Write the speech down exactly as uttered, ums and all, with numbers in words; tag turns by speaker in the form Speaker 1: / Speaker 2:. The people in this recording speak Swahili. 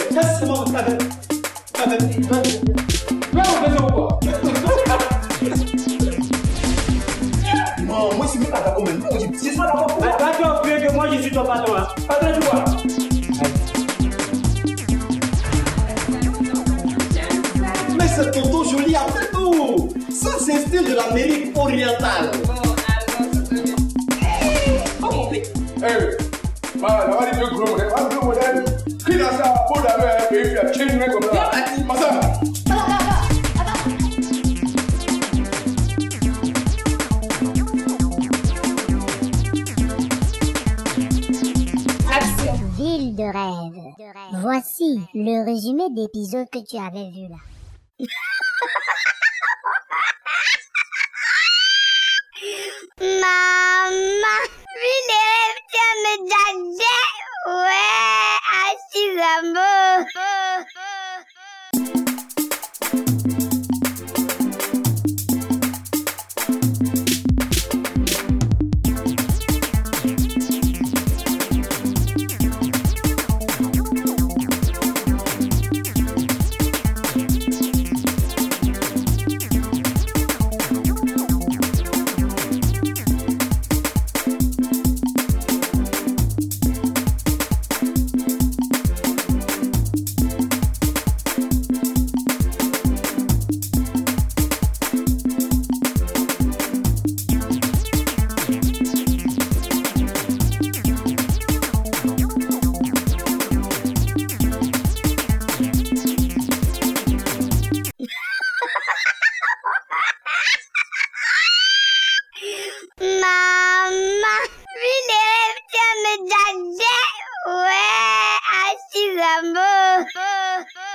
Speaker 1: Just come on, Father. Father, non, moi, c'est même pas d'accord. C'est pas d'accord. Toi, tu as oublié que moi, je suis ton patron. Patron, tu vois. Mais c'est tonton joli après tout. Ça, c'est le style de l'Amérique orientale. Oh, mon père.
Speaker 2: Hey, man, I want to grow with it. I want to grow with it. Clean us up, put that way, baby. I change me from that. Masa.
Speaker 3: Ville de rêve. Voici le résumé d'épisodes que tu avais vu là. Maman, ville de rêve, tu as me dadé. Ouais, assurément. Maman, ville de rêve, tu as me dadé. Ouais, assurément.